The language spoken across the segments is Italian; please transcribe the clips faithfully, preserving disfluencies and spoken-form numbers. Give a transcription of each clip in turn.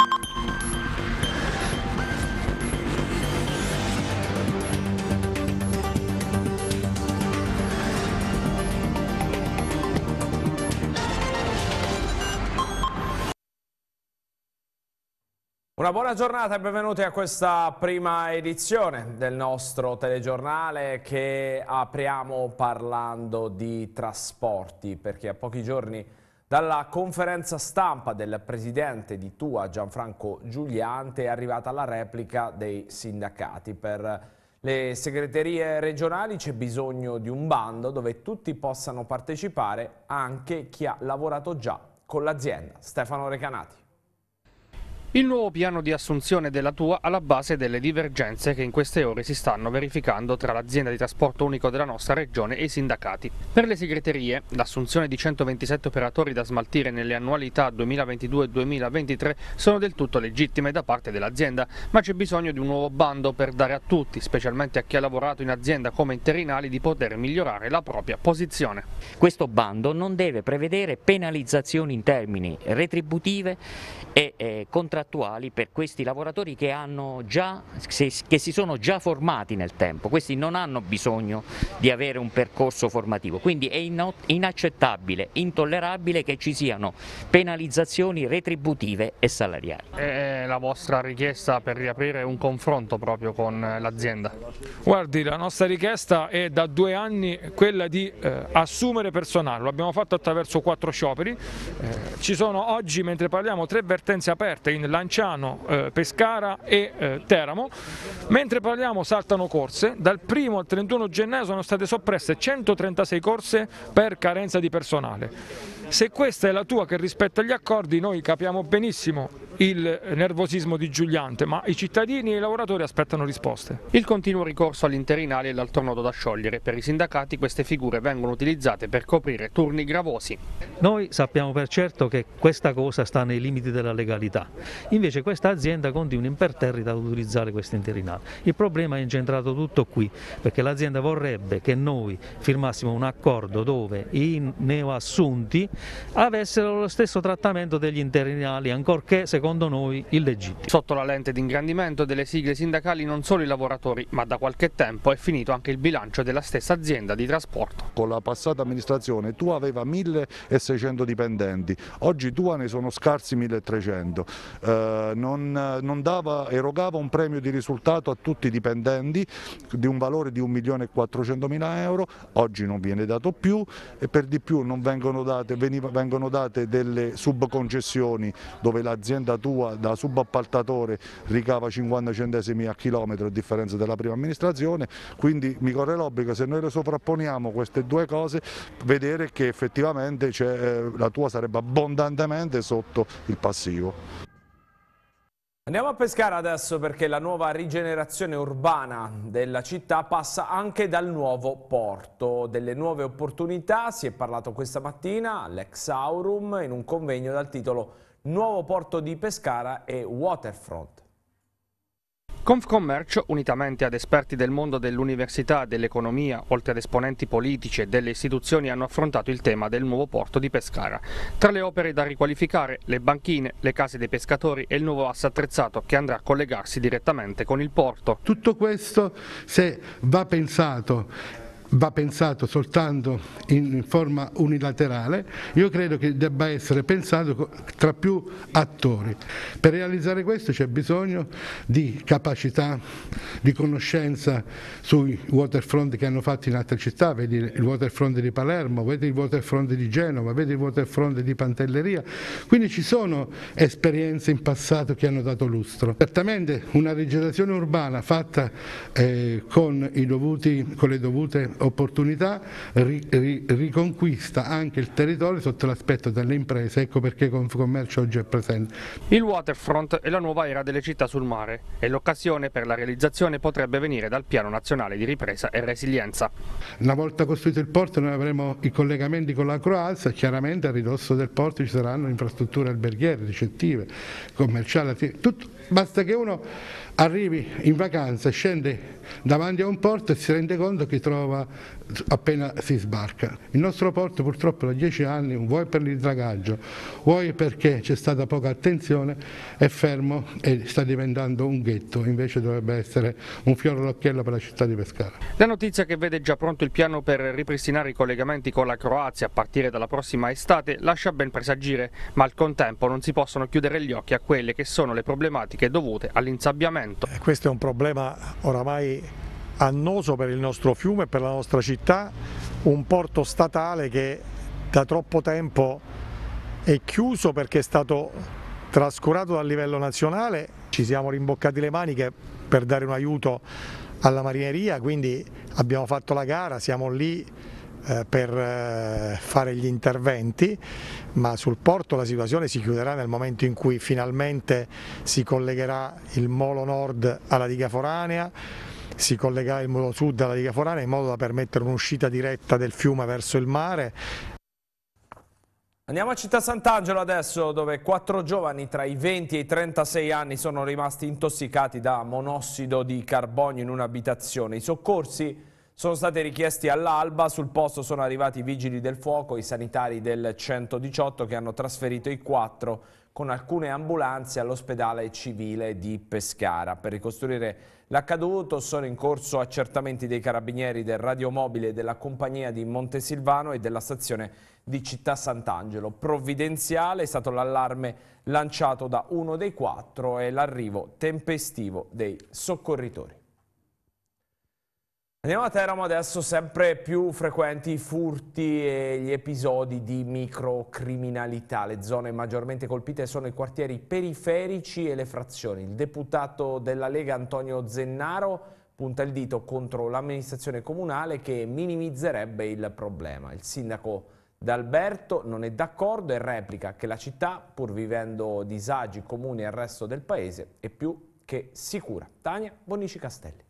Una buona giornata e benvenuti a questa prima edizione del nostro telegiornale che apriamo parlando di trasporti, perché a pochi giorni dalla conferenza stampa del presidente di T U A Gianfranco Giuliante è arrivata la replica dei sindacati. Per le segreterie regionali c'è bisogno di un bando dove tutti possano partecipare, anche chi ha lavorato già con l'azienda. Stefano Recanati. Il nuovo piano di assunzione della T U A alla base delle divergenze che in queste ore si stanno verificando tra l'azienda di trasporto unico della nostra regione e i sindacati. Per le segreterie, l'assunzione di centoventisette operatori da smaltire nelle annualità duemilaventidue duemilaventitré sono del tutto legittime da parte dell'azienda, ma c'è bisogno di un nuovo bando per dare a tutti, specialmente a chi ha lavorato in azienda come interinali, di poter migliorare la propria posizione. Questo bando non deve prevedere penalizzazioni in termini retributive e eh, contrattuali per questi lavoratori che, hanno già, che si sono già formati nel tempo. Questi non hanno bisogno di avere un percorso formativo, quindi è inaccettabile, intollerabile che ci siano penalizzazioni retributive e salariali. È la vostra richiesta per riaprire un confronto proprio con l'azienda? Guardi, la nostra richiesta è da due anni quella di eh, assumere personale, lo abbiamo fatto attraverso quattro scioperi, eh, ci sono oggi, mentre parliamo, tre vertenze aperte in Lanciano, eh, Pescara e eh, Teramo. Mentre parliamo saltano corse, dal primo al trentuno gennaio sono state soppresse centotrentasei corse per carenza di personale. Se questa è la tua che rispetta gli accordi, noi capiamo benissimo il nervosismo di Giuliante, ma i cittadini e i lavoratori aspettano risposte. Il continuo ricorso agli interinali è l'altro nodo da sciogliere. Per i sindacati queste figure vengono utilizzate per coprire turni gravosi. Noi sappiamo per certo che questa cosa sta nei limiti della legalità, invece questa azienda continua imperterrita ad utilizzare questi interinali. Il problema è incentrato tutto qui, perché l'azienda vorrebbe che noi firmassimo un accordo dove i neoassunti avessero lo stesso trattamento degli interinali, ancorché secondo noi illegittimo. Sotto la lente di ingrandimento delle sigle sindacali non solo i lavoratori, ma da qualche tempo è finito anche il bilancio della stessa azienda di trasporto. Con la passata amministrazione T U A aveva milleseicento dipendenti, oggi T U A ne sono scarsi milletrecento, eh, non, non dava, erogava un premio di risultato a tutti i dipendenti di un valore di un milione e quattrocentomila euro, oggi non viene dato più e per di più non vengono date, veniva, vengono date delle subconcessioni dove l'azienda T U A da subappaltatore ricava cinquanta centesimi a chilometro a differenza della prima amministrazione, quindi mi corre l'obbligo, se noi le sovrapponiamo queste due cose, vedere che effettivamente eh, la T U A sarebbe abbondantemente sotto il passivo. Andiamo a Pescara adesso, perché la nuova rigenerazione urbana della città passa anche dal nuovo porto. Delle nuove opportunità si è parlato questa mattina all'Ex Aurum in un convegno dal titolo Nuovo porto di Pescara e Waterfront. Confcommercio, unitamente ad esperti del mondo dell'università e dell'economia, oltre ad esponenti politici e delle istituzioni, hanno affrontato il tema del nuovo porto di Pescara. Tra le opere da riqualificare, le banchine, le case dei pescatori e il nuovo asse attrezzato che andrà a collegarsi direttamente con il porto. Tutto questo, se va pensato va pensato soltanto in forma unilaterale, io credo che debba essere pensato tra più attori. Per realizzare questo c'è bisogno di capacità, di conoscenza sui waterfront che hanno fatto in altre città, vedi il waterfront di Palermo, vedi il waterfront di Genova, vedi il waterfront di Pantelleria, quindi ci sono esperienze in passato che hanno dato lustro. Certamente una rigenerazione urbana fatta eh, con, i dovuti, con le dovute opportunità ri, ri, riconquista anche il territorio sotto l'aspetto delle imprese, ecco perché Confcommercio oggi è presente. Il waterfront è la nuova era delle città sul mare e l'occasione per la realizzazione potrebbe venire dal Piano Nazionale di Ripresa e Resilienza. Una volta costruito il porto noi avremo i collegamenti con la Croazia, chiaramente a ridosso del porto ci saranno infrastrutture alberghiere, ricettive, commerciali, tutto. Basta che uno arrivi in vacanza, scende davanti a un porto e si rende conto che trova appena si sbarca. Il nostro porto purtroppo da dieci anni, vuoi per il dragaggio, vuoi perché c'è stata poca attenzione, è fermo e sta diventando un ghetto, invece dovrebbe essere un fiore all'occhiello per la città di Pescara. La notizia che vede già pronto il piano per ripristinare i collegamenti con la Croazia a partire dalla prossima estate lascia ben presagire, ma al contempo non si possono chiudere gli occhi a quelle che sono le problematiche dovute all'insabbiamento. Questo è un problema oramai annoso per il nostro fiume e per la nostra città, un porto statale che da troppo tempo è chiuso perché è stato trascurato dal livello nazionale. Ci siamo rimboccati le maniche per dare un aiuto alla marineria, quindi abbiamo fatto la gara, siamo lì eh, per eh, fare gli interventi, ma sul porto la situazione si chiuderà nel momento in cui finalmente si collegherà il molo nord alla diga foranea, si collegherà il molo sud alla diga foranea in modo da permettere un'uscita diretta del fiume verso il mare. Andiamo a Città Sant'Angelo adesso, dove quattro giovani tra i venti e i trentasei anni sono rimasti intossicati da monossido di carbonio in un'abitazione. I soccorsi sono stati richiesti all'alba, sul posto sono arrivati i vigili del fuoco, i sanitari del centodiciotto che hanno trasferito i quattro con alcune ambulanze all'ospedale civile di Pescara. Per ricostruire l'accaduto sono in corso accertamenti dei carabinieri, del radiomobile della compagnia di Montesilvano e della stazione di Città Sant'Angelo. Provvidenziale è stato l'allarme lanciato da uno dei quattro e l'arrivo tempestivo dei soccorritori. Andiamo a Teramo adesso, sempre più frequenti i furti e gli episodi di microcriminalità. Le zone maggiormente colpite sono i quartieri periferici e le frazioni. Il deputato della Lega Antonio Zennaro punta il dito contro l'amministrazione comunale che minimizzerebbe il problema. Il sindaco D'Alberto non è d'accordo e replica che la città, pur vivendo disagi comuni al resto del paese, è più che sicura. Tania Bonici Castelli.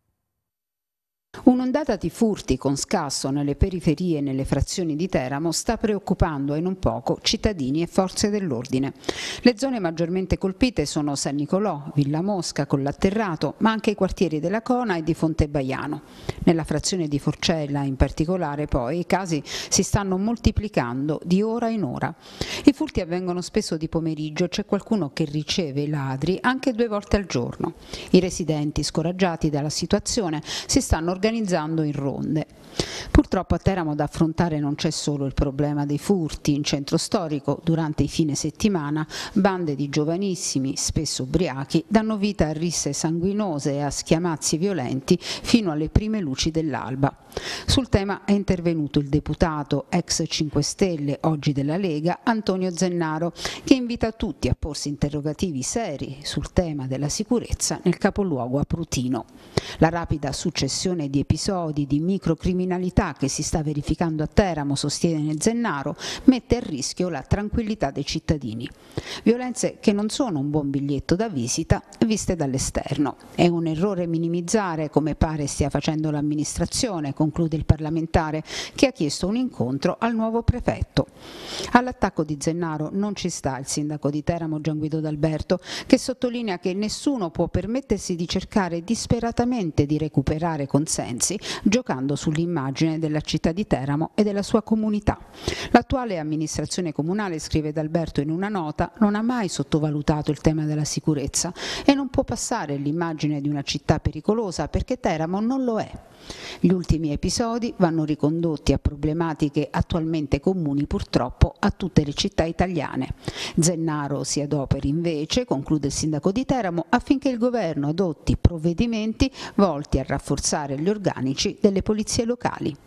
Un'ondata di furti con scasso nelle periferie e nelle frazioni di Teramo sta preoccupando e non poco cittadini e forze dell'ordine. Le zone maggiormente colpite sono San Nicolò, Villa Mosca, Collatterrato, ma anche i quartieri della Cona e di Fontebaiano. Nella frazione di Forcella in particolare poi i casi si stanno moltiplicando di ora in ora. I furti avvengono spesso di pomeriggio, c'è qualcuno che riceve i ladri anche due volte al giorno. I residenti, scoraggiati dalla situazione, si stanno organizzando organizzando in ronde. Purtroppo a Teramo da affrontare non c'è solo il problema dei furti. In centro storico, durante i fine settimana, bande di giovanissimi, spesso ubriachi, danno vita a risse sanguinose e a schiamazzi violenti fino alle prime luci dell'alba. Sul tema è intervenuto il deputato ex cinque Stelle, oggi della Lega, Antonio Zennaro, che invita tutti a porsi interrogativi seri sul tema della sicurezza nel capoluogo aprutino. La rapida successione di episodi di microcriminalità che si sta verificando a Teramo, sostiene Zennaro, mette a rischio la tranquillità dei cittadini. Violenze che non sono un buon biglietto da visita viste dall'esterno. È un errore minimizzare, come pare stia facendo l'amministrazione, conclude il parlamentare, che ha chiesto un incontro al nuovo prefetto. All'attacco di Zennaro non ci sta il sindaco di Teramo Gian Guido D'Alberto, che sottolinea che nessuno può permettersi di cercare disperatamente di recuperare consensi giocando sull'immagine della città di Teramo e della sua comunità. L'attuale amministrazione comunale, scrive D'Alberto in una nota, non ha mai sottovalutato il tema della sicurezza e non può passare l'immagine di una città pericolosa perché Teramo non lo è. Gli ultimi episodi vanno ricondotti a problematiche attualmente comuni purtroppo a tutte le città italiane. Zennaro si adoperi invece, conclude il sindaco di Teramo, affinché il governo adotti provvedimenti volti a rafforzare gli organici delle polizie locali.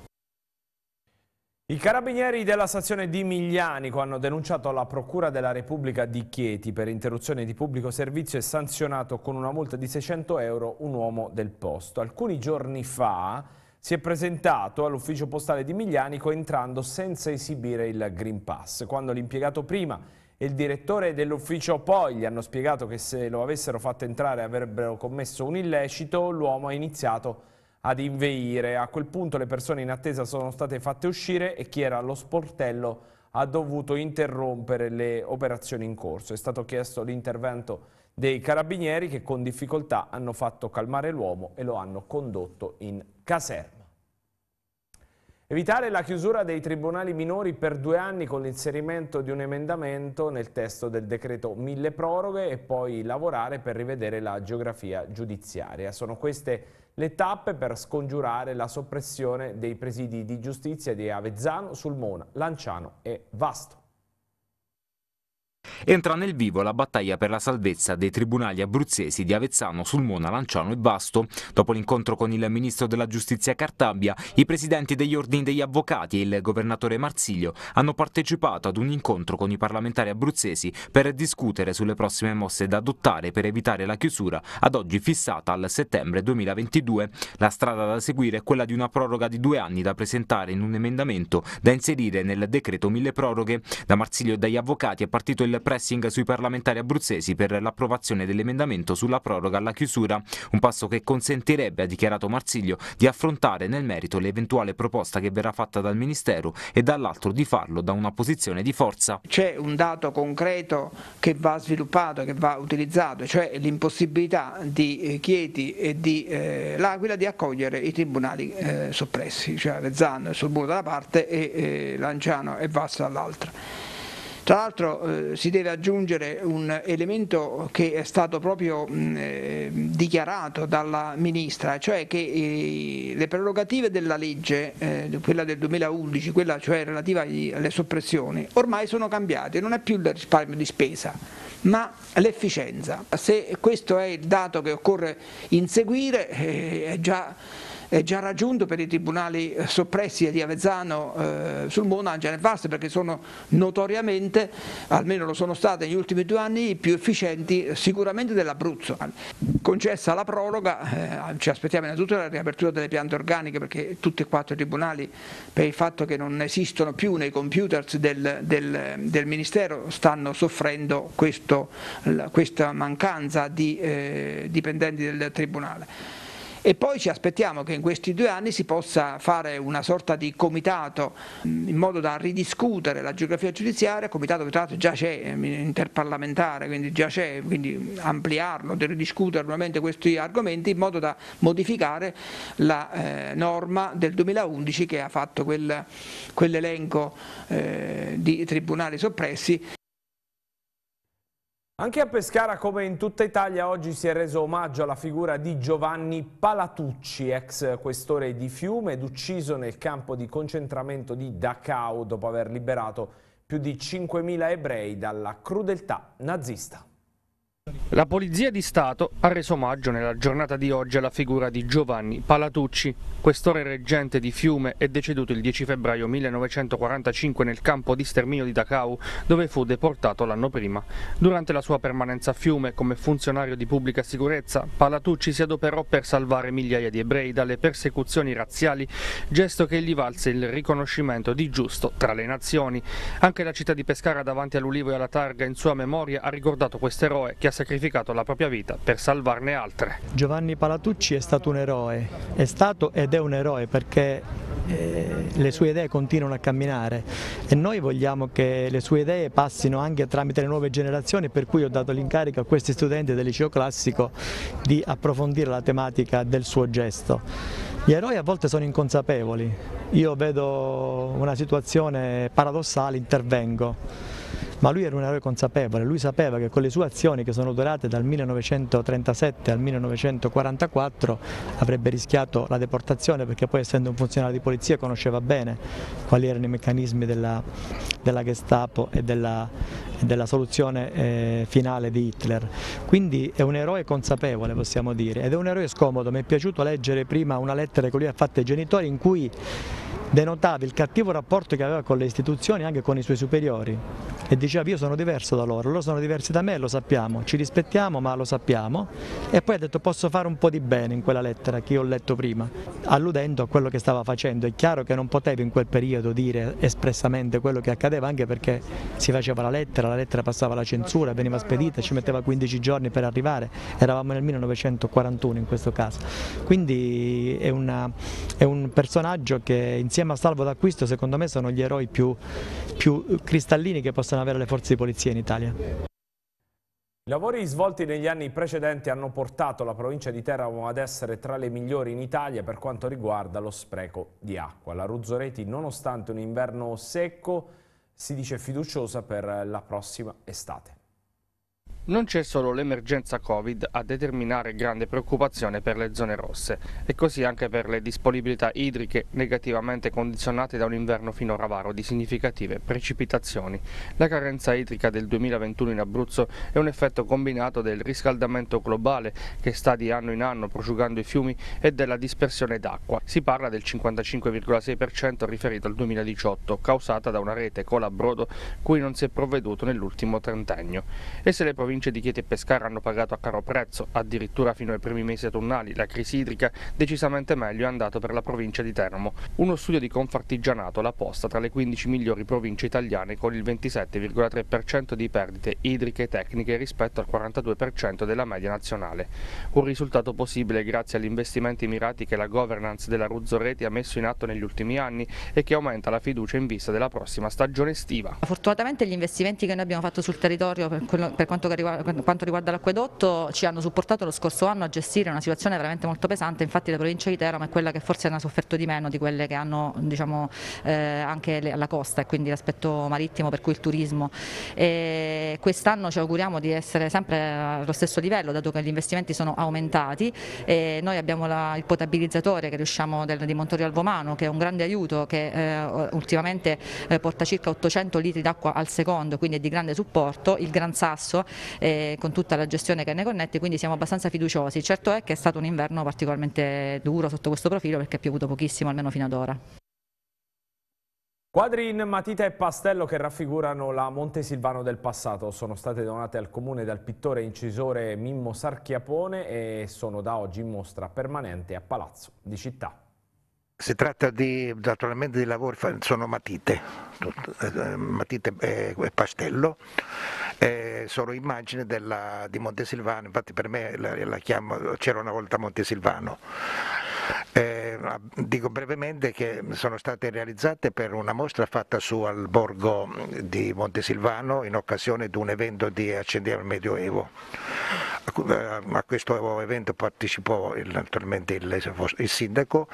I carabinieri della stazione di Miglianico hanno denunciato alla Procura della Repubblica di Chieti per interruzione di pubblico servizio e sanzionato con una multa di seicento euro un uomo del posto. Alcuni giorni fa si è presentato all'ufficio postale di Miglianico entrando senza esibire il Green Pass. Quando l'impiegato prima e il direttore dell'ufficio poi gli hanno spiegato che se lo avessero fatto entrare avrebbero commesso un illecito, l'uomo ha iniziato ad inveire. A quel punto le persone in attesa sono state fatte uscire e chi era allo sportello ha dovuto interrompere le operazioni in corso. È stato chiesto l'intervento dei carabinieri che con difficoltà hanno fatto calmare l'uomo e lo hanno condotto in caserma. Evitare la chiusura dei tribunali minori per due anni con l'inserimento di un emendamento nel testo del decreto mille proroghe e poi lavorare per rivedere la geografia giudiziaria. Sono queste le tappe per scongiurare la soppressione dei presidi di giustizia di Avezzano, Sulmona, Lanciano e Vasto. Entra nel vivo la battaglia per la salvezza dei tribunali abruzzesi di Avezzano, Sulmona, Lanciano e Vasto. Dopo l'incontro con il ministro della giustizia Cartabia, i presidenti degli ordini degli avvocati e il governatore Marsiglio hanno partecipato ad un incontro con i parlamentari abruzzesi per discutere sulle prossime mosse da adottare per evitare la chiusura, ad oggi fissata al settembre duemilaventidue. La strada da seguire è quella di una proroga di due anni da presentare in un emendamento da inserire nel decreto mille proroghe. Da Marsiglio e dagli avvocati è partito il pressing sui parlamentari abruzzesi per l'approvazione dell'emendamento sulla proroga alla chiusura, un passo che consentirebbe, ha dichiarato Marsiglio, di affrontare nel merito l'eventuale proposta che verrà fatta dal Ministero e dall'altro di farlo da una posizione di forza. C'è un dato concreto che va sviluppato, che va utilizzato, cioè l'impossibilità di Chieti e di eh, L'Aquila di accogliere i tribunali eh, soppressi, cioè Avezzano e Sulmona da una parte e eh, Lanciano e Vasto dall'altra. Tra l'altro eh, si deve aggiungere un elemento che è stato proprio mh, eh, dichiarato dalla Ministra, cioè che eh, le prerogative della legge, eh, quella del duemilaundici, quella cioè relativa agli, alle soppressioni, ormai sono cambiate, non è più il risparmio di spesa, ma l'efficienza. Se questo è il dato che occorre inseguire, eh, è già... è già raggiunto per i tribunali soppressi di Avezzano, eh, Sulmona, Lanciano e Vasto, perché sono notoriamente, almeno lo sono state negli ultimi due anni, i più efficienti sicuramente dell'Abruzzo. Concessa la proroga, eh, ci aspettiamo innanzitutto la riapertura delle piante organiche, perché tutti e quattro i tribunali, per il fatto che non esistono più nei computers del, del, del Ministero, stanno soffrendo questo, questa mancanza di eh, dipendenti del Tribunale. E poi ci aspettiamo che in questi due anni si possa fare una sorta di comitato in modo da ridiscutere la geografia giudiziaria, comitato che tra l'altro già c'è, interparlamentare, quindi già c'è, quindi ampliarlo, di ridiscutere nuovamente questi argomenti in modo da modificare la eh, norma del duemilaundici che ha fatto quel, quell'elenco eh, di tribunali soppressi. Anche a Pescara, come in tutta Italia, oggi si è reso omaggio alla figura di Giovanni Palatucci, ex questore di Fiume ed ucciso nel campo di concentramento di Dachau dopo aver liberato più di cinquemila ebrei dalla crudeltà nazista. La Polizia di Stato ha reso omaggio nella giornata di oggi alla figura di Giovanni Palatucci, questore reggente di Fiume e deceduto il dieci febbraio millenovecentoquarantacinque nel campo di sterminio di Dachau, dove fu deportato l'anno prima. Durante la sua permanenza a Fiume come funzionario di pubblica sicurezza, Palatucci si adoperò per salvare migliaia di ebrei dalle persecuzioni razziali, gesto che gli valse il riconoscimento di giusto tra le nazioni. Anche la città di Pescara, davanti all'Ulivo e alla Targa, in sua memoria ha ricordato quest'eroe che ha sacrificato la propria vita per salvarne altre. Giovanni Palatucci è stato un eroe, è stato ed è un eroe perché eh, le sue idee continuano a camminare e noi vogliamo che le sue idee passino anche tramite le nuove generazioni, per cui ho dato l'incarico a questi studenti del liceo classico di approfondire la tematica del suo gesto. Gli eroi a volte sono inconsapevoli, io vedo una situazione paradossale, intervengo. Ma lui era un eroe consapevole, lui sapeva che con le sue azioni che sono durate dal millenovecentotrentasette al millenovecentoquarantaquattro avrebbe rischiato la deportazione, perché poi, essendo un funzionario di polizia, conosceva bene quali erano i meccanismi della, della Gestapo e della, della soluzione eh, finale di Hitler. Quindi è un eroe consapevole, possiamo dire, ed è un eroe scomodo. Mi è piaciuto leggere prima una lettera che lui ha fatto ai genitori in cui denotava il cattivo rapporto che aveva con le istituzioni, anche con i suoi superiori, e diceva: io sono diverso da loro, loro sono diversi da me, lo sappiamo, ci rispettiamo ma lo sappiamo. E poi ha detto: posso fare un po' di bene, in quella lettera che io ho letto prima, alludendo a quello che stava facendo. È chiaro che non potevo in quel periodo dire espressamente quello che accadeva, anche perché si faceva la lettera, la lettera passava la censura, veniva spedita, ci metteva quindici giorni per arrivare, eravamo nel millenovecentoquarantuno in questo caso. Quindi è, una, è un personaggio che insieme a Salvo D'Acquisto secondo me sono gli eroi più, più cristallini che possono avere le forze di polizia in Italia. I lavori svolti negli anni precedenti hanno portato la provincia di Teramo ad essere tra le migliori in Italia per quanto riguarda lo spreco di acqua. La Ruzzoreti, nonostante un inverno secco, si dice fiduciosa per la prossima estate. Non c'è solo l'emergenza Covid a determinare grande preoccupazione per le zone rosse, e così anche per le disponibilità idriche negativamente condizionate da un inverno finora avaro di significative precipitazioni. La carenza idrica del duemilaventuno in Abruzzo è un effetto combinato del riscaldamento globale che sta di anno in anno prosciugando i fiumi e della dispersione d'acqua. Si parla del cinquantacinque virgola sei per cento riferito al duemiladiciotto, causata da una rete colabrodo cui non si è provveduto nell'ultimo trentennio. E se le province di Chieti e Pescara hanno pagato a caro prezzo, addirittura fino ai primi mesi autunnali, la crisi idrica, decisamente meglio è andato per la provincia di Teramo. Uno studio di Confartigianato l'ha posta tra le quindici migliori province italiane con il ventisette virgola tre per cento di perdite idriche tecniche rispetto al quarantadue per cento della media nazionale. Un risultato possibile grazie agli investimenti mirati che la governance della Ruzzoreti ha messo in atto negli ultimi anni e che aumenta la fiducia in vista della prossima stagione estiva. Fortunatamente gli investimenti che noi abbiamo fatto sul territorio per, quello, per quanto riguarda Per quanto riguarda l'acquedotto ci hanno supportato lo scorso anno a gestire una situazione veramente molto pesante. Infatti la provincia di Teramo è quella che forse ha sofferto di meno di quelle che hanno, diciamo, eh, anche le, alla costa, e quindi l'aspetto marittimo, per cui il turismo. Quest'anno ci auguriamo di essere sempre allo stesso livello, dato che gli investimenti sono aumentati. E noi abbiamo la, il potabilizzatore che riusciamo del, di Montorio Alvomano, che è un grande aiuto, che eh, ultimamente eh, porta circa ottocento litri d'acqua al secondo, quindi è di grande supporto. Il Gran Sasso, Eh, con tutta la gestione che ne connette, quindi siamo abbastanza fiduciosi. Certo è che è stato un inverno particolarmente duro sotto questo profilo, perché è piovuto pochissimo, almeno fino ad ora. Quadri in matita e pastello che raffigurano la Montesilvano del passato sono state donate al comune dal pittore e incisore Mimmo Sarchiapone e sono da oggi in mostra permanente a Palazzo di Città. Si tratta di, naturalmente di lavori, sono matite, matite e pastello, eh, sono immagini della, di Montesilvano, infatti per me la, la chiamo C'era una volta Montesilvano. Eh, dico brevemente che sono state realizzate per una mostra fatta su al borgo di Montesilvano in occasione di un evento di Accendiamo il Medioevo. A questo evento partecipò il, naturalmente il, il sindaco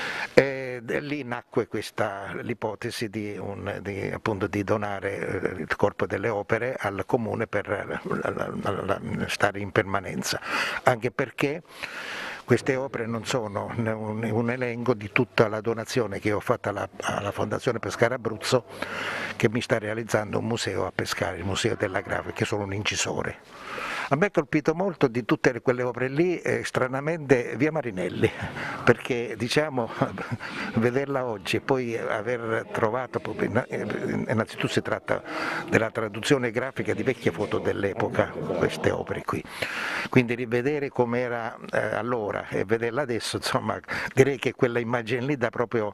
e lì nacque questa l'ipotesi di, un, di, appunto, di donare il corpo delle opere al comune per la, la, la, stare in permanenza, anche perché queste opere non sono un, un elenco di tutta la donazione che ho fatto alla, alla Fondazione Pescara Abruzzo, che mi sta realizzando un museo a Pescara, il Museo della Grave, che sono un incisore. A me ha colpito molto di tutte quelle opere lì, eh, stranamente via Marinelli, perché diciamo vederla oggi e poi aver trovato, innanzitutto si tratta della traduzione grafica di vecchie foto dell'epoca, queste opere qui, quindi rivedere com'era eh, allora e vederla adesso, insomma direi che quella immagine lì dà proprio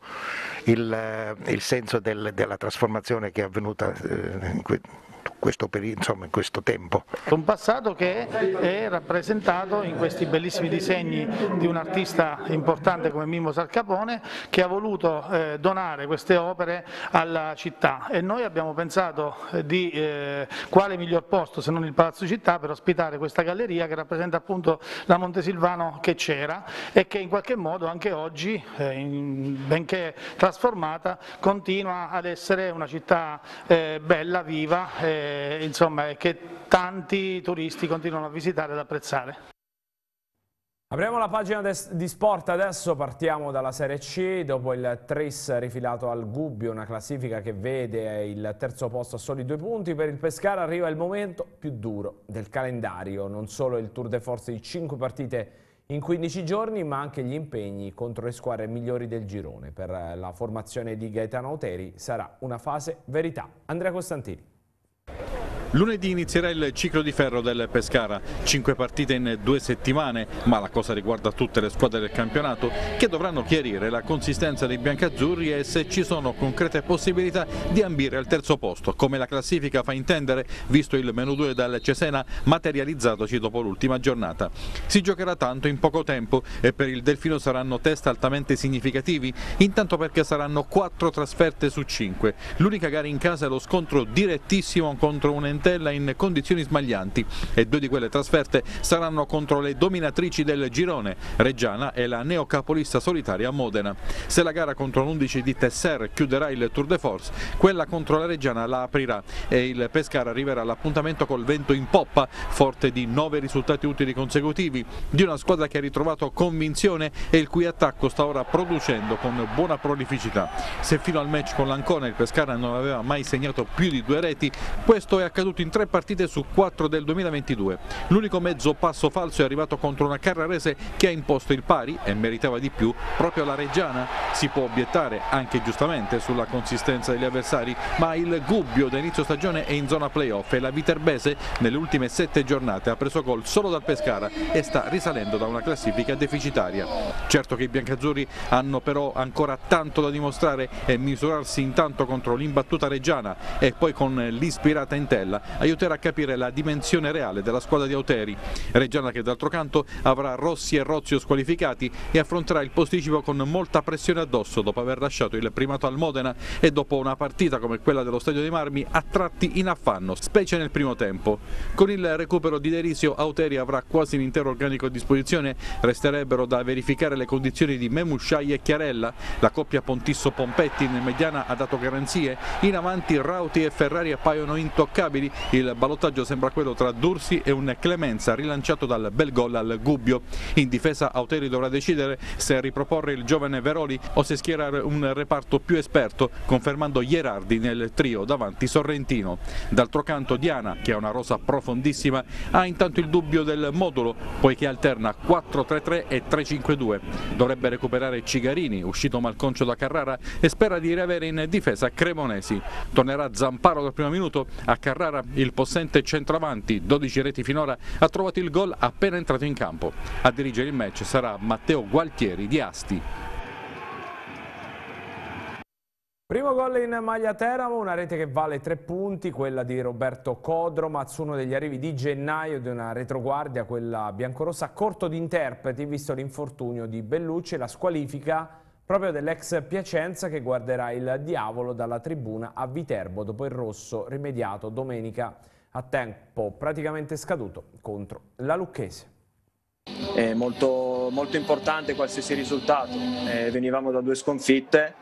il, il senso del, della trasformazione che è avvenuta eh, in que Questo periodo, insomma, in questo tempo. Un passato che è rappresentato in questi bellissimi disegni di un artista importante come Mimmo Sarchiapone, che ha voluto eh, donare queste opere alla città, e noi abbiamo pensato di eh, quale miglior posto se non il Palazzo Città per ospitare questa galleria che rappresenta appunto la Montesilvano che c'era e che in qualche modo anche oggi, eh, in, benché trasformata, continua ad essere una città eh, bella, viva, eh, insomma, che tanti turisti continuano a visitare ed apprezzare. Apriamo la pagina di sport adesso, partiamo dalla Serie C, dopo il tris rifilato al Gubbio, una classifica che vede il terzo posto a soli due punti. Per il Pescara arriva il momento più duro del calendario, non solo il tour de force di cinque partite in quindici giorni, ma anche gli impegni contro le squadre migliori del girone. Per la formazione di Gaetano Oteri sarà una fase verità. Andrea Costantini. Lunedì inizierà il ciclo di ferro del Pescara, cinque partite in due settimane, ma la cosa riguarda tutte le squadre del campionato che dovranno chiarire la consistenza dei biancazzurri e se ci sono concrete possibilità di ambire al terzo posto, come la classifica fa intendere, visto il menù due dal Cesena materializzatoci dopo l'ultima giornata. Si giocherà tanto in poco tempo e per il Delfino saranno test altamente significativi, intanto perché saranno quattro trasferte su cinque. L'unica gara in casa è lo scontro direttissimo contro un Entella in condizioni smaglianti e due di quelle trasferte saranno contro le dominatrici del girone, Reggiana e la neocapolista solitaria Modena. Se la gara contro l'undici di Tesser chiuderà il Tour de Force, quella contro la Reggiana la aprirà e il Pescara arriverà all'appuntamento col vento in poppa, forte di nove risultati utili consecutivi, di una squadra che ha ritrovato convinzione e il cui attacco sta ora producendo con buona prolificità. Se fino al match con l'Ancona il Pescara non aveva mai segnato più di due reti, questo è accaduto in tre partite su quattro del duemilaventidue. L'unico mezzo passo falso è arrivato contro una Carrarese che ha imposto il pari e meritava di più proprio la Reggiana. Si può obiettare, anche giustamente, sulla consistenza degli avversari, ma il Gubbio da inizio stagione è in zona playoff e la Viterbese nelle ultime sette giornate ha preso gol solo dal Pescara e sta risalendo da una classifica deficitaria. Certo che i biancazzurri hanno però ancora tanto da dimostrare e misurarsi intanto contro l'imbattuta Reggiana e poi con l'ispirata Entella aiuterà a capire la dimensione reale della squadra di Auteri. Reggiana che d'altro canto avrà Rossi e Rozio squalificati e affronterà il posticipo con molta pressione addosso dopo aver lasciato il primato al Modena e dopo una partita come quella dello Stadio dei Marmi a tratti in affanno, specie nel primo tempo. Con il recupero di Derisio, Auteri avrà quasi l'intero organico a disposizione, resterebbero da verificare le condizioni di Memushai e Chiarella. La coppia Pontisso-Pompetti in mediana ha dato garanzie, in avanti Rauti e Ferrari appaiono intoccabili, il ballottaggio sembra quello tra Dursi e un Clemenza rilanciato dal bel gol al Gubbio. In difesa Auteri dovrà decidere se riproporre il giovane Veroli o se schierare un reparto più esperto, confermando Ierardi nel trio davanti Sorrentino. D'altro canto Diana, che ha una rosa profondissima, ha intanto il dubbio del modulo, poiché alterna quattro tre tre e tre cinque due. Dovrebbe recuperare Cigarini, uscito malconcio da Carrara, e spera di riavere in difesa Cremonesi. Tornerà Zamparo dal primo minuto. A Carrara il possente centravanti, dodici reti finora, ha trovato il gol appena entrato in campo. A dirigere il match sarà Matteo Gualtieri di Asti. Primo gol in maglia Teramo, una rete che vale tre punti, quella di Roberto Codromas, uno degli arrivi di gennaio di una retroguardia, quella biancorossa, a corto di interpreti, visto l'infortunio di Bellucci e la squalifica proprio dell'ex Piacenza che guarderà il diavolo dalla tribuna a Viterbo dopo il rosso rimediato domenica a tempo praticamente scaduto contro la Lucchese. È molto, molto importante qualsiasi risultato, eh, venivamo da due sconfitte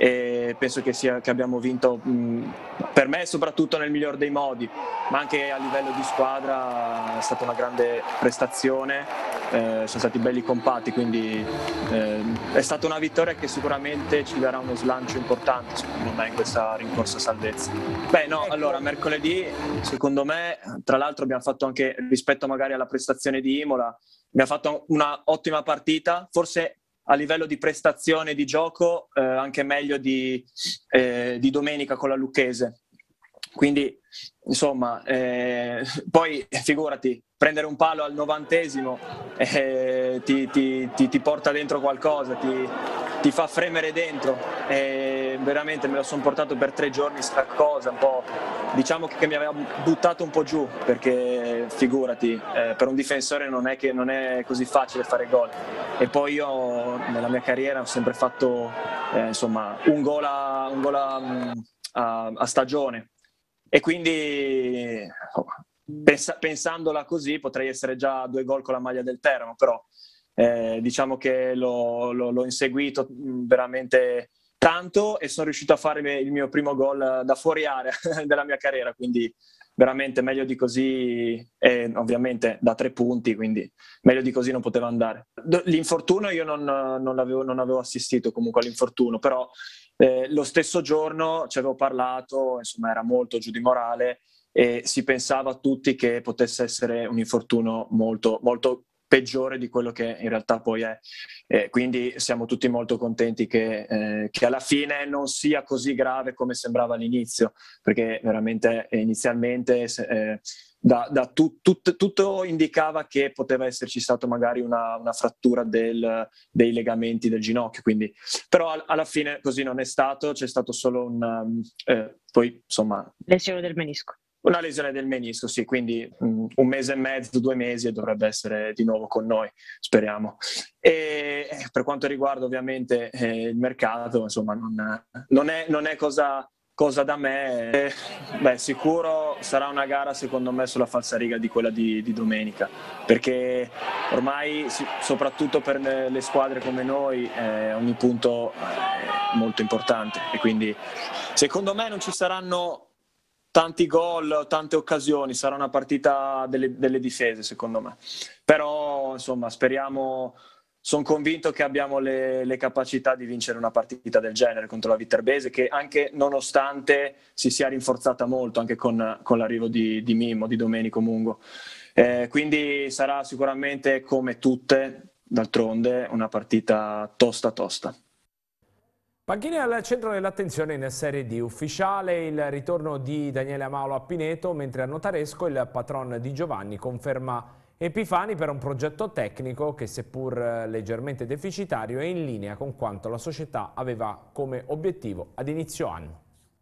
e penso che, sia, che abbiamo vinto mh, per me soprattutto nel miglior dei modi, ma anche a livello di squadra è stata una grande prestazione, eh, sono stati belli compatti, quindi eh, è stata una vittoria che sicuramente ci darà uno slancio importante secondo me in questa rincorsa salvezza. Beh no, allora mercoledì secondo me, tra l'altro abbiamo fatto anche, rispetto magari alla prestazione di Imola, abbiamo fatto una ottima partita, forse a livello di prestazione di gioco eh, anche meglio di, eh, di domenica con la Lucchese. Quindi insomma, eh, poi figurati, prendere un palo al novantesimo eh, ti, ti, ti, ti porta dentro qualcosa, ti, ti fa fremere dentro. E veramente me lo sono portato per tre giorni sta cosa, un po', diciamo che mi aveva buttato un po' giù, perché figurati, eh, per un difensore non è, che, non è così facile fare gol. E poi io nella mia carriera ho sempre fatto eh, insomma, un gol, a, un gol a, a, a stagione. E quindi pens- pensandola così potrei essere già a due gol con la maglia del Teramo, però eh, diciamo che l'ho, l'ho, l'ho inseguito veramente tanto e sono riuscito a fare il mio primo gol da fuori area della mia carriera, quindi veramente meglio di così, e ovviamente da tre punti, quindi meglio di così non poteva andare. L'infortunio io non, non, l'avevo, non avevo assistito comunque all'infortunio, però eh, lo stesso giorno ci avevo parlato, insomma era molto giù di morale e si pensava a tutti che potesse essere un infortunio molto, molto peggiore di quello che in realtà poi è. Eh, quindi siamo tutti molto contenti che, eh, che alla fine non sia così grave come sembrava all'inizio, perché veramente inizialmente eh, da, da tu, tut, tutto indicava che poteva esserci stato magari una, una frattura del, dei legamenti del ginocchio, quindi, però al, alla fine così non è stato, c'è stato solo un um, eh, poi insomma lesione del menisco. Una lesione del menisco, sì, quindi um, un mese e mezzo, due mesi e dovrebbe essere di nuovo con noi, speriamo. E per quanto riguarda ovviamente eh, il mercato, insomma, non, non, è, non è cosa cosa da me, eh, beh, sicuro sarà una gara secondo me sulla falsariga di quella di, di domenica, perché ormai soprattutto per le squadre come noi eh, ogni punto è molto importante e quindi secondo me non ci saranno tanti gol, tante occasioni, sarà una partita delle, delle difese secondo me, però insomma speriamo. Sono convinto che abbiamo le, le capacità di vincere una partita del genere contro la Viterbese, che anche nonostante si sia rinforzata molto anche con, con l'arrivo di, di Mimmo, di Domenico Mungo. Eh, quindi sarà sicuramente, come tutte, d'altronde, una partita tosta tosta. Panchini al centro dell'attenzione in Serie D, ufficiale il ritorno di Daniele Amalo a Pineto, mentre a Notaresco il patron Di Giovanni conferma Epifani per un progetto tecnico che, seppur leggermente deficitario, è in linea con quanto la società aveva come obiettivo ad inizio anno.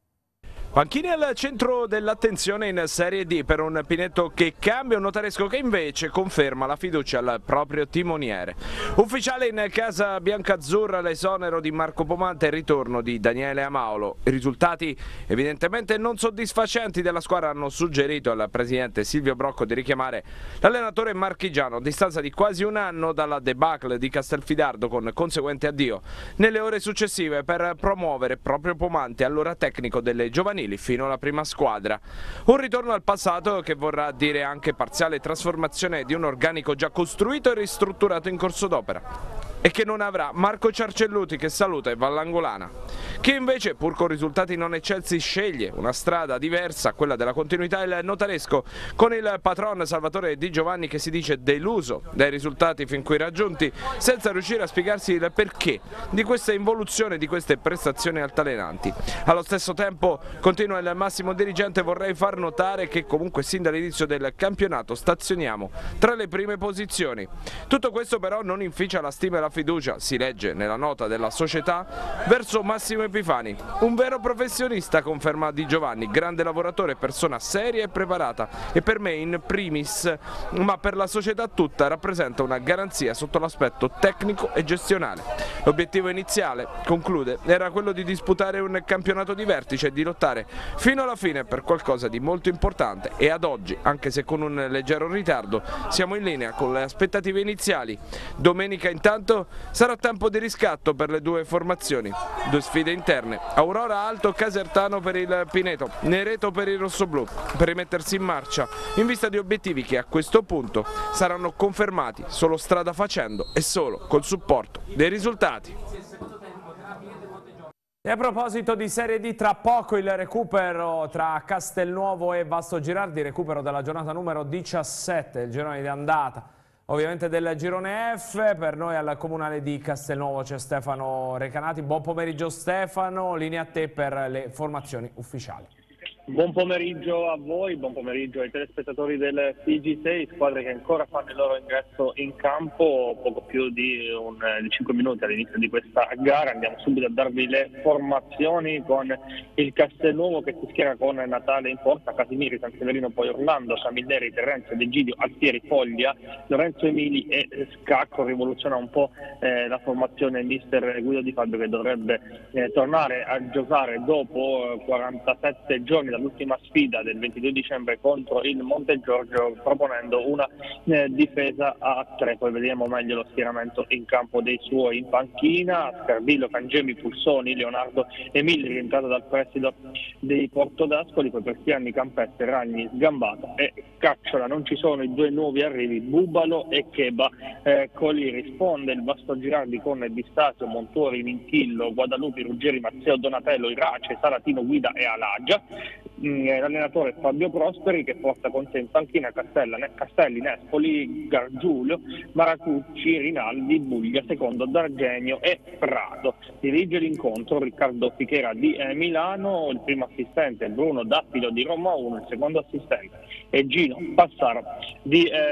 Panchini al centro dell'attenzione in Serie D per un Pineto che cambia, un Notaresco che invece conferma la fiducia al proprio timoniere. Ufficiale in casa biancazzurra l'esonero di Marco Pomante e il ritorno di Daniele Amaolo. I risultati evidentemente non soddisfacenti della squadra hanno suggerito al presidente Silvio Brocco di richiamare l'allenatore marchigiano a distanza di quasi un anno dalla debacle di Castelfidardo, con conseguente addio nelle ore successive, per promuovere proprio Pomante, allora tecnico delle giovanili, fino alla prima squadra. Un ritorno al passato che vorrà dire anche parziale trasformazione di un organico già costruito e ristrutturato in corso d'opera, e che non avrà Marco Ciarcelluti, che saluta e va all'Angolana. Chi invece, pur con risultati non eccelsi, sceglie una strada diversa, quella della continuità, il Notaresco, con il patron Salvatore Di Giovanni che si dice deluso dai risultati fin qui raggiunti, senza riuscire a spiegarsi il perché di questa involuzione, di queste prestazioni altalenanti. Allo stesso tempo, continua il massimo dirigente, vorrei far notare che comunque sin dall'inizio del campionato stazioniamo tra le prime posizioni. Tutto questo però non inficia la stima e la fiducia, si legge nella nota della società, verso Massimo Epifani, un vero professionista, conferma Di Giovanni, grande lavoratore, persona seria e preparata, e per me in primis, ma per la società tutta, rappresenta una garanzia sotto l'aspetto tecnico e gestionale. L'obiettivo iniziale, conclude, era quello di disputare un campionato di vertice e di lottare fino alla fine per qualcosa di molto importante, e ad oggi, anche se con un leggero ritardo, siamo in linea con le aspettative iniziali. Domenica intanto sarà tempo di riscatto per le due formazioni, due sfide interne: Aurora Alto Casertano per il Pineto, Nereto per il rossoblù, per rimettersi in marcia in vista di obiettivi che a questo punto saranno confermati solo strada facendo e solo col supporto dei risultati. E a proposito di Serie D, tra poco il recupero tra Castelnuovo e Vasto Girardi, recupero della giornata numero diciassette, il girone di andata ovviamente del girone F. Per noi al comunale di Castelnuovo c'è Stefano Recanati. Buon pomeriggio Stefano, linea a te per le formazioni ufficiali. Buon pomeriggio a voi, buon pomeriggio ai telespettatori del T G sei, squadre che ancora fanno il loro ingresso in campo, poco più di, un, di cinque minuti all'inizio di questa gara. Andiamo subito a darvi le formazioni, con il Castelnuovo che si schiera con Natale in porta, Casimiri, Sanseverino, poi Orlando, Camilleri, Terrenzo, Degidio, Altieri, Foglia, Lorenzo Emili e Scacco. Rivoluziona un po' eh, la formazione mister Guido Di Fabio, che dovrebbe eh, tornare a giocare dopo eh, quarantasette giorni dall'ultima sfida del ventidue dicembre contro il Montegiorgio, proponendo una eh, difesa a tre. Poi vediamo meglio lo schieramento in campo dei suoi. In panchina Scarbillo, Cangemi, Pulsoni, Leonardo Emili, rientrato dal prestito dei Portodascoli, poi Persiani, Campette, Ragni, Sgambata e Cacciola. Non ci sono i due nuovi arrivi, Bubalo e Cheba. Eh, Coli risponde il Vasto Girardi con Di Stasio, Montuori, Mintillo, Guadalupi, Ruggeri, Mazzeo, Donatello, Irace, Salatino, Guida e Alagia. L'allenatore è Fabio Prosperi, che porta con sé in panchina Castella, Castelli, Nespoli, Gargiulio, Maracucci, Rinaldi, Buglia, secondo D'Argenio e Prado. Dirige l'incontro Riccardo Fichera di eh, Milano, il primo assistente Bruno Dappilo di Roma uno, il secondo assistente è Gino Passaro di eh,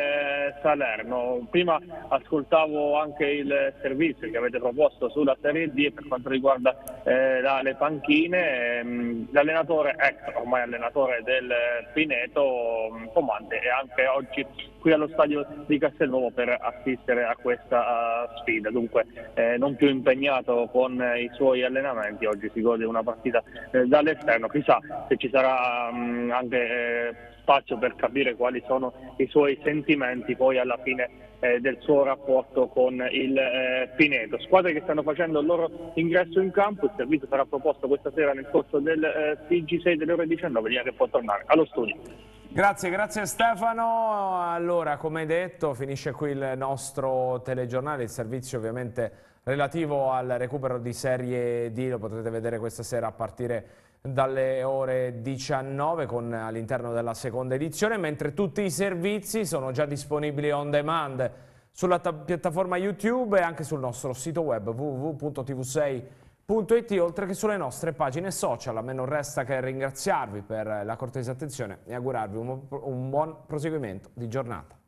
eh, Salerno. Prima ascoltavo anche il servizio che avete proposto sulla Serie D per quanto riguarda eh, la, le panchine. Ehm, l'allenatore, ex ormai allenatore del Pineto, Comande, è anche oggi qui allo stadio di Castelnuovo per assistere a questa uh, sfida, dunque eh, non più impegnato con eh, i suoi allenamenti, oggi si gode una partita eh, dall'esterno, chissà se ci sarà mh, anche eh, spazio per capire quali sono i suoi sentimenti poi alla fine eh, del suo rapporto con il eh, Pineto. Squadre che stanno facendo il loro ingresso in campo, il servizio sarà proposto questa sera nel corso del eh, T G sei delle ore diciannove, vediamo che può tornare allo studio. Grazie, grazie Stefano. Allora, come detto, finisce qui il nostro telegiornale, il servizio ovviamente relativo al recupero di Serie D, lo potrete vedere questa sera a partire dalle ore diciannove con all'interno della seconda edizione, mentre tutti i servizi sono già disponibili on demand sulla piattaforma YouTube e anche sul nostro sito web w w w punto t v sei punto i t, oltre che sulle nostre pagine social. A me non resta che ringraziarvi per la cortese attenzione e augurarvi un, un buon proseguimento di giornata.